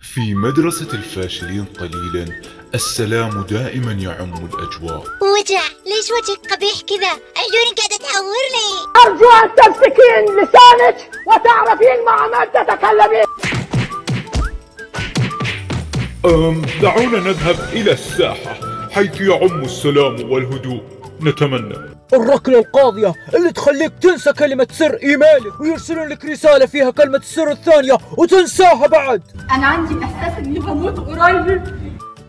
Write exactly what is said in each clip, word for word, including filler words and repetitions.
في مدرسة الفاشلين قليلا السلام دائما يعم الأجواء. وجع، ليش وجهك قبيح كذا؟ عيوني قاعدة تعورني. أرجو أن تمسكين لسانك وتعرفين مع من تتكلمين. أم دعونا نذهب إلى الساحة حيث يعم السلام والهدوء. نتمنى الركلة القاضية اللي تخليك تنسى كلمة سر إيميلك ويرسلون لك رسالة فيها كلمة السر الثانية وتنساها بعد. أنا عندي إحساس إني بموت قريب.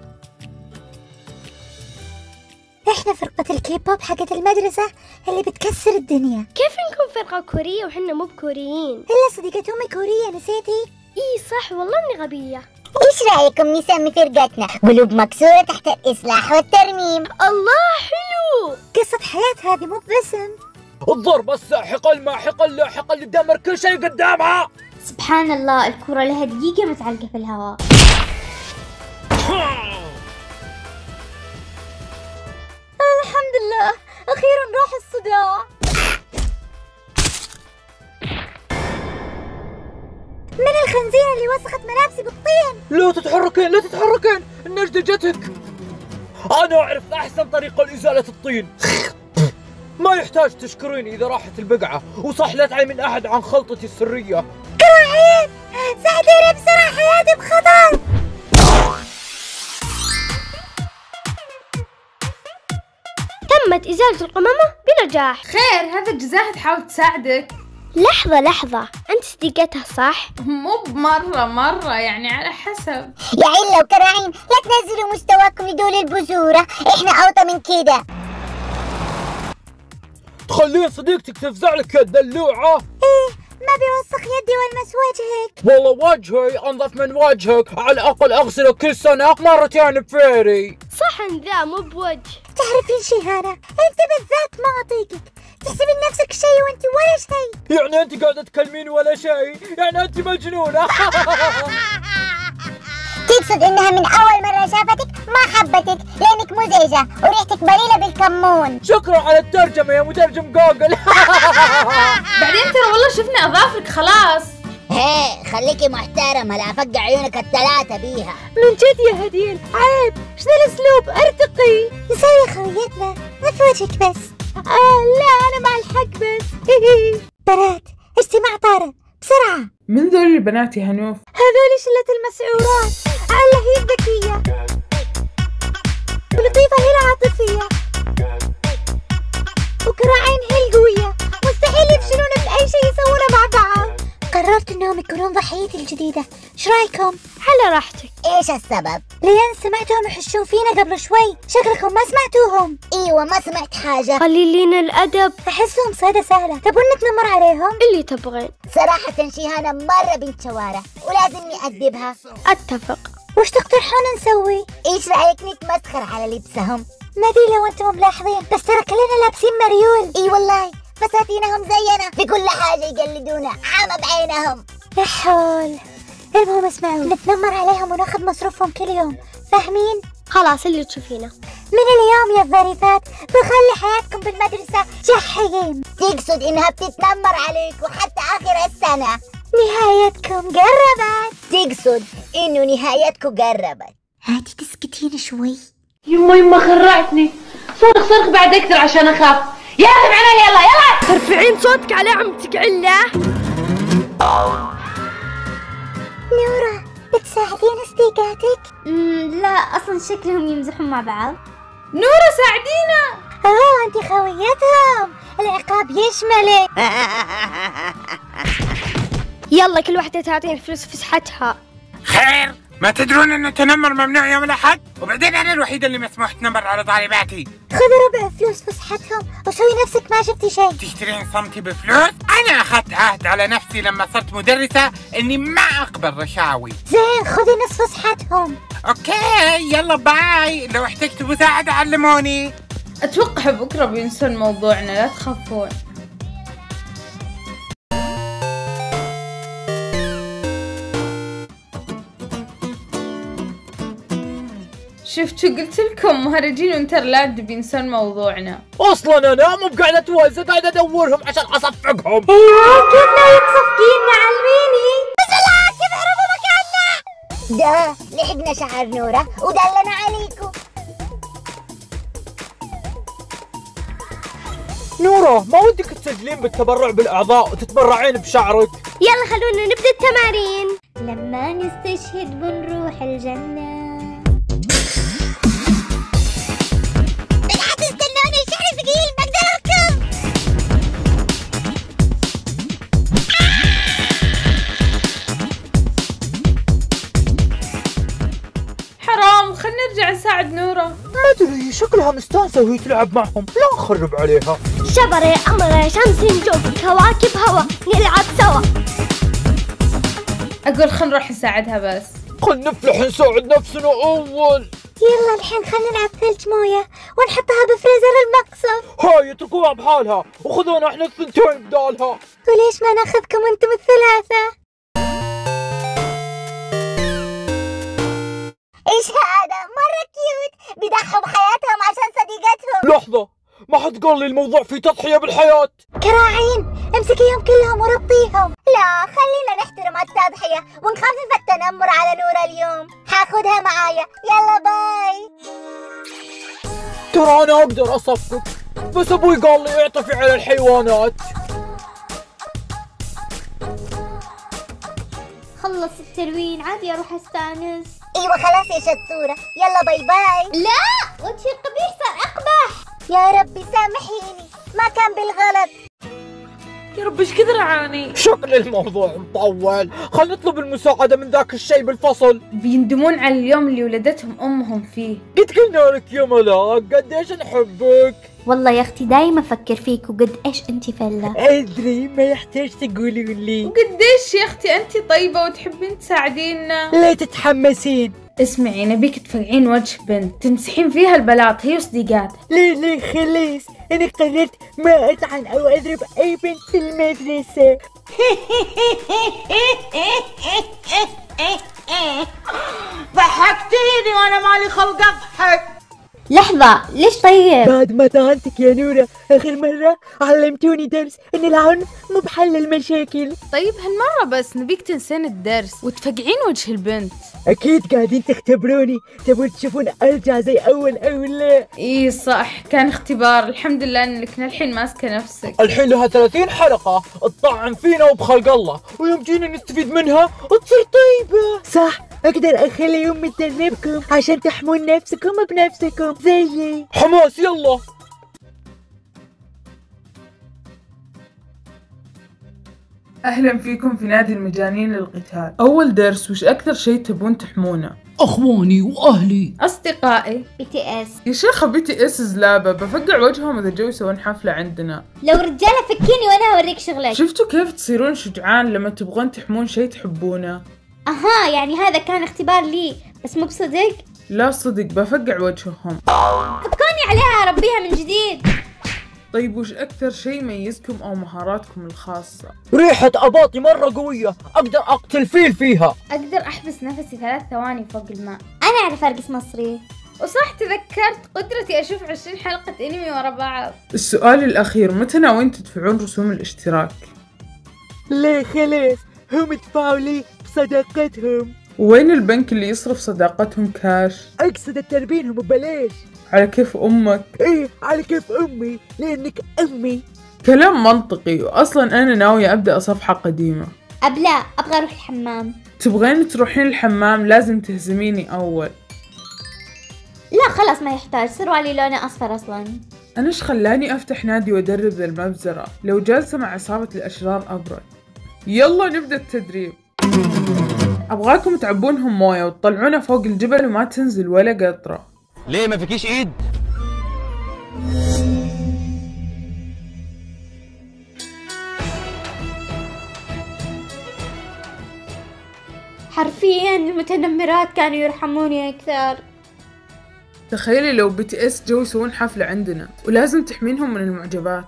إحنا فرقة الكيبوب حقت المدرسة اللي بتكسر الدنيا. كيف نكون فرقة كورية وحنا مو بكوريين؟ إلا صديقة أمي كورية، نسيتي؟ إيه صح، والله إني غبية. إيش رأيكم نسمي فرقتنا قلوب مكسورة تحت الإصلاح والترميم؟ الله حلو. قصة حياة هذه مو باسم. الضربة الساحقة الماحقة اللاحقة اللي تدمر كل شيء قدامها. سبحان الله، الكرة لها دقيقة متعلقة في الهواء. الحمد لله، أخيرا راح الصداع. من الخنزيرة اللي وسخت ملابسي بالطين. لا تتحركين لا تتحركين، النجدة جتك. أنا أعرف أحسن طريقة لإزالة الطين. ما يحتاج تشكريني إذا راحت البقعة، وصح لا تعي من أحد عن خلطتي السرية. كراعين ساعديني بسرعة، حياتي بخطر. تمت إزالة القمامة بنجاح. خير، هذا الجزاها تحاول تساعدك. لحظة لحظة، أنت صديقتها صح؟ مو بمرة مرة، يعني على حسب. يا عيلة وكراعين، لا تنزلوا مستواكم لدول البذورة، إحنا أوطى من كده. تخلين صديقتك تفزع لك يا دلوعة؟ إيه، ما بيوسخ يدي والمس وجهك. والله وجهي أنظف من وجهك، على الأقل أغسله كل سنة مرتين بفيري. صحن ذا مو بوجه. تعرفين شي هانا، أنت بالذات ما أطيقك، تحسبين نفسك شيء وأنت ولا شيء. يعني أنت قاعدة تكلمين ولا شيء؟ يعني أنت مجنونة. تقصد إنها من أول مرة شافتك ما حبتك لأنك مزعجة وريحتك بليلة بالكمون. شكرا على الترجمة يا مترجم جوجل. بعدين ترى والله شفنا أظافرك خلاص. هي خليكي محترمة، لا أفقع عيونك الثلاثة بيها. من جد يا هديل، عيب، ايش ذا الأسلوب؟ ارتقي. نسوي خويتنا، ما في وجهك بس. آه لا، أنا مع الحق بس. بنات، اجتماع طارئ بسرعة. من ذول البنات يا هنوف؟ هذول شلة المسعورات، على هي الذكية ولطيفة هي العاطفية وكراعين هي القوية، مستحيل يفشلون في أي شيء يسوونه مع بعض. قررت انهم يكونون ضحيتي الجديدة، ايش رايكم؟ على راحتك. ايش السبب؟ لين سمعتهم يحشون فينا قبل شوي، شكلكم ما سمعتوهم. ايوه ما سمعت حاجة. قليلين الأدب. احسهم صيدة سهلة، تبون نتنمر عليهم؟ اللي تبغين. صراحة شيهانة مرة بنت شوارع ولازم نأدبها. أتفق. وش تقترحون نسوي؟ ايش رأيك نتمسخر على لبسهم؟ ما ادري لو انتم ملاحظين، بس ترى كلنا لابسين مريول. اي والله، فساتينهم زينا، في كل حاجة يقلدونا، عامة بعينهم. يا حول. المهم اسمعوا، نتنمر عليهم وناخذ مصروفهم كل يوم، فاهمين؟ خلاص اللي تشوفينه. من اليوم يا الظريفات بخلي حياتكم بالمدرسة جحيم. تقصد انها بتتنمر عليك وحتى اخر السنة نهايتكم قربت. تقصد انه نهايتكم قربت. هاتي تسكتين شوي. يما يما خرعتني، صرخ صرخ بعد أكثر عشان أخاف. يلا معنا، يلا يلا. ترفعين صوتك على عمتك علة. نورة، بتساعدين صديقاتك؟ مم لا، أصلا شكلهم يمزحون مع بعض. نورة ساعدينا. اه انت خويتهم، العقاب يشملك. يلا كل واحدة تعطيني فلوس فسحتها. خير، ما تدرون ان التنمر ممنوع يوم الاحد؟ وبعدين انا الوحيدة اللي مسموح تنمر على طالباتي. خذ ربع فلوس فسحتهم وسوي نفسك ما شفتي شيء. تشترين صمتي بفلوس؟ انا اخذت عهد على نفسي لما صرت مدرسة اني ما اقبل رشاوي. زين، خذي نصف فسحتهم. اوكي يلا باي، لو احتجتوا مساعدة علموني. اتوقع بكرة بينسون موضوعنا، لا تخافون. شفتوا قلت لكم مهرجين وانتر لاد بينسون موضوعنا. اصلا انا مو بقاعد اتوازن، قاعد ادورهم عشان اصفقهم. ايوه كيف ناوي تصفقين؟ علميني. بسم الله، كيف هربوا مكاننا؟ ده لحقنا شعر نورة ودلنا عليكم. نورة، ما ودك تسجلين بالتبرع بالأعضاء وتتبرعين بشعرك؟ يلا خلونا نبدأ التمارين. لما نستشهد بنروح الجنة. لا تستنوني، شعري ثقيل ما اقدر اركب. حرام، خلنا نرجع نساعد نورة. ما أدري، شكلها مستانسة وهي تلعب معهم، لا نخرب عليها. شبري قمري شمس نجوم كواكب هوا نلعب سوا. أقول خلنا نروح نساعدها بس. خل نفلح نساعد نفسنا أول. يلا الحين خلينا نلعب ثلج موية ونحطها بفريزر المقصف. هاي اتركوها بحالها وخذونا احنا الثنتين بدالها. وليش ما ناخذكم انتم الثلاثة؟ ايش هذا؟ مرة كيوت، بيضحوا بحياتهم عشان صديقتهم. لحظة، ما حد قال لي الموضوع فيه تضحية بالحياة. كراعين، امسكيهم كلهم وربيهم. لا، خلينا نحترم التضحية ونخفف التنمر على نورة اليوم. حاخدها معايا، يلا باي. ترى أنا أقدر أصفق، بس أبوي قال لي اعطفي على الحيوانات. خلص التلوين عادي اروح استانس. ايوه خلاص يا شطورة، يلا باي باي. لا، وجهي القبيح صار اقبح. يا ربي سامحيني، ما كان بالغلط. يا رب ايش كثر اعاني. شكل الموضوع مطول، خل نطلب المساعدة من ذاك الشيء بالفصل. بيندمون على اليوم اللي ولدتهم امهم فيه. قد قلنا لك يا ملاك قديش نحبك. والله يا اختي دايما افكر فيك وقد ايش انتي فله. ادري، ما يحتاج تقولين لي. وقديش يا اختي انت طيبة وتحبين تساعدينا. لا تتحمسين. اسمعي، نبيك تفقعين وجه بنت تمسحين فيها البلاط هي وصديقاتها. ليه ليه خلاص، انا قررت ما اطعن او اضرب اي بنت في المدرسة. ضحكتيني وانا مالي خلق اضحك. لحظة، ليش طيب؟ بعد ما طعنتك يا نورة آخر مرة علمتوني درس إن العنف مو بحل المشاكل. طيب هالمرة بس نبيك تنسين الدرس وتفقعين وجه البنت. أكيد قاعدين تختبروني، تبون تشوفون أرجع زي أول أو لا؟ إيه صح، كان اختبار. الحمد لله إنك الحين ماسكة نفسك. الحين لها ثلاثين حلقة تطعن فينا وبخلق الله، ويوم جينا نستفيد منها تصير طيبة. صح، أقدر أخلي أمي تدربكم عشان تحمون نفسكم بنفسكم زيي. حماس يلا. أهلا فيكم في نادي المجانين للقتال. أول درس، وش أكثر شيء تبون تحمونه؟ أخواني وأهلي. أصدقائي. بي تي اس. يا شيخة بي تي اس زلابة، بفقع وجههم إذا جو يسوون حفلة عندنا. لو رجالة فكيني وأنا أوريك شغلك. شفتوا كيف تصيرون شجعان لما تبغون تحمون شيء تحبونه؟ أها، يعني هذا كان اختبار لي بس مو بصدق؟ لا صدق، بفقع وجههم. فكوني عليها أربيها من جديد. طيب وش أكثر شيء يميزكم أو مهاراتكم الخاصة؟ ريحة أباطي مرة قوية، أقدر أقتل فيل فيها. أقدر أحبس نفسي ثلاث ثواني فوق الماء. أنا أعرف أرقص مصري. وصح تذكرت قدرتي أشوف عشرين حلقة أنمي ورا بعض. السؤال الأخير، متى ناويين تدفعون رسوم الاشتراك؟ ليه خلاص، هم دفعوا لي بصداقتهم. وين البنك اللي يصرف صداقتهم كاش؟ أقصد تربينهم ببلاش. على كيف أمك؟ إيه على كيف أمي، لأنك أمي. كلام منطقي، وأصلا أنا ناوية أبدأ صفحة قديمة. أبلا، أبغى أروح الحمام. تبغين تروحين الحمام لازم تهزميني أول. لا خلاص ما يحتاج، سروالي لونه أصفر أصلا. أنا إيش خلاني أفتح نادي وأدرب ذا المبزرة؟ لو جالسة مع عصابة الأشرار أبرد. يلا نبدأ التدريب. أبغاكم تعبونهم موية وتطلعونه فوق الجبل وما تنزل ولا قطرة. ليه ما فيكيش ايد؟ حرفيا المتنمرات كانوا يرحموني أكثر. تخيلي لو بي تي اس جو يسوون حفلة عندنا، ولازم تحمينهم من المعجبات.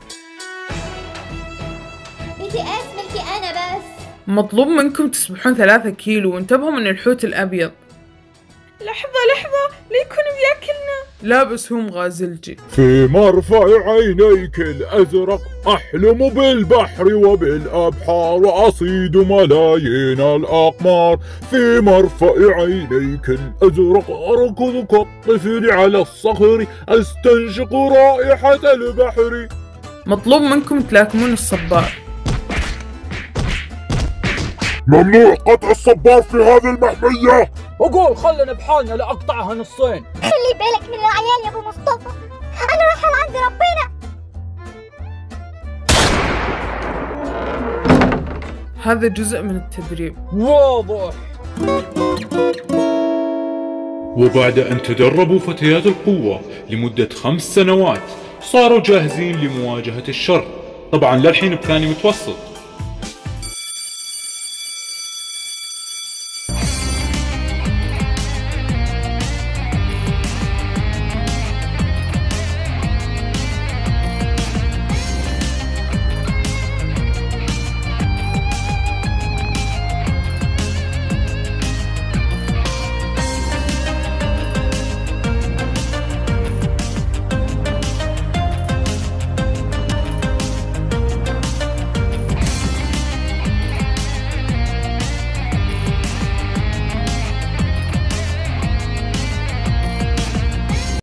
بي تي اس ملكي أنا بس. مطلوب منكم تسبحون ثلاثة كيلو وانتبهوا من الحوت الأبيض. لحظة لحظة، لا يكون بياكلنا. لابس هم غازلجي. في مرفع عينيك الأزرق أحلم بالبحر وبالأبحار وأصيد ملايين الأقمار. في مرفع عينيك الأزرق أركض كالطفل على الصخر أستنشق رائحة البحر. مطلوب منكم تلاكمون الصبار. ممنوع قطع الصبار في هذه المحمية. أقول خلنا بحالنا لا أقطعها نصين. خلي بالك من العيال يا أبو مصطفى، أنا رايحة لعند ربنا. هذا جزء من التدريب. واضح. وبعد أن تدربوا فتيات القوة لمدة خمس سنوات صاروا جاهزين لمواجهة الشر، طبعا للحين بثاني متوسط.